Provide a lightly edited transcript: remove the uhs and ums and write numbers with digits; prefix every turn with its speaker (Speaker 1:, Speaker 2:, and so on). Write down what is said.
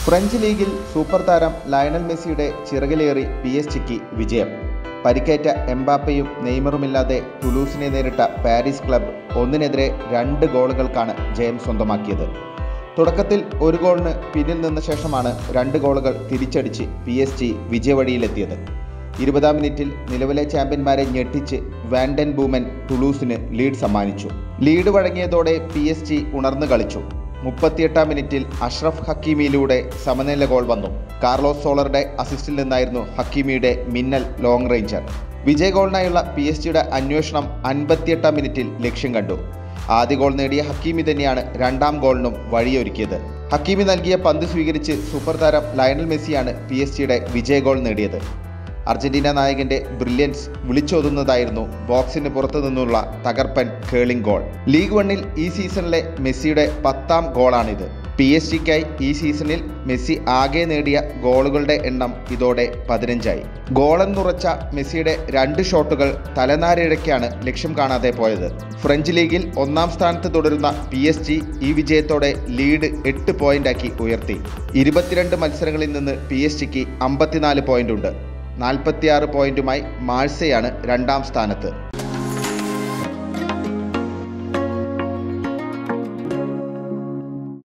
Speaker 1: French ലീഗിൽ super താരം Lionel മെസ്സിയുടെ ചിറകിലേറി PSG വിജയം. പരിക്കേറ്റ എംബാപ്പയും നെയ്മറുമില്ലാതെ ടുലൂസിനെ നേരിട്ട പാരീസ് ക്ലബ് 1-2 ഗോളുകൾക്കാണ് ജയം സ്വന്തമാക്കിയത്. തുടക്കത്തിൽ 1 ഗോളിന് പിന്നിൽ നിന്ന ശേഷമാണ് 2 ഗോളുകൾ തിരിച്ചടിച്ച് PSG വിജയവഴിയിലെത്തിയത്. 20-ാം മിനിറ്റിൽ നിലവിലെ ചാമ്പ്യന്മാരെ ഞെട്ടിച്ച് വാൻഡൻ ബൂമൻ ടുലൂസിന് ലീഡ് സമ്മാനിച്ചു. ലീഡ് വഴങ്ങിയതോടെ PSG ഉണർന്നു കളിച്ചു. 38-ാം മിനിറ്റിൽ അഷ്റഫ് ഹക്കീമിയിലൂടെ സമനില ഗോൾ വന്നു. കാർലോസ് സോളറുടെ അസിസ്റ്റിൽ നിന്നായിരുന്നു ഹക്കീമിയുടെ മിന്നൽ ലോങ് റേഞ്ചർ. വിജയ ഗോളിനായുള്ള PSG അന്വേഷണം 58-ാം മിനിറ്റിൽ ലക്ഷ്യം കണ്ടു. ആദ്യ ഗോൾ നേടിയ ഹക്കീമി തന്നെയാണ് 2ാം ഗോളിനും വഴിയൊരുക്കിയത്. ഹക്കീമി നൽകിയ പന്ത് സ്വീകരിച്ച് സൂപ്പർ താരം ലയണൽ മെസ്സിയാണ് PSG വിജയ ഗോൾ നേടിയത്. അർജന്റീന നായകന്റെ ബ്രില്യൻസ് വിളിച്ചോതുന്നതായിരുന്നു ബോക്സിന് പുറത്തു നിന്നുള്ള തകർപ്പൻ കേളിംഗ് ഗോൾ. ലീഗ് 1-ൽ ഈ സീസണിലെ മെസ്സിയുടെ 10ാം ഗോളാണിത്. PSG ഈ സീസണിൽ മെസ്സി ആകെ നേടിയ ഗോളുകളുടെ എണ്ണം ഇതോടെ 15ആയി. ഗോളെന്നുറച്ച മെസ്സിയുടെ 2 ഷോട്ടുകൾ തലനാരിഴയ്ക്കാണ് ലക്ഷ്യം കാണാതെ പോയത്. ഫ്രഞ്ച് ലീഗിൽ 1ാം സ്ഥാനത്ത് തുടരുന്ന PSG ഈ വിജയത്തോടെ ലീഡ് 8 പോയിന്റാക്കി ഉയർത്തി. 22 മത്സരങ്ങളിൽ നിന്ന് PSG 54 പോയിന്റ് ഉണ്ട്. 46 പോയിന്റുമായി മാഴ്സയാണ് 2ാം സ്ഥാനത്ത്.